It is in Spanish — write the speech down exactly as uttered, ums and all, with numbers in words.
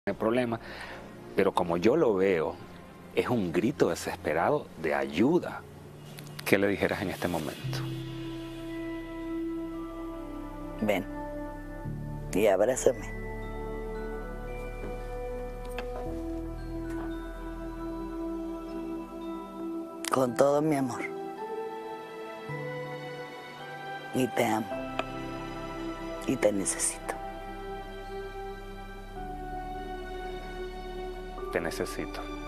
el problema, pero como yo lo veo, es un grito desesperado de ayuda. ¿Qué le dijeras en este momento? Ven y abrázame. Con todo mi amor. Y te amo. Y te necesito. Te necesito.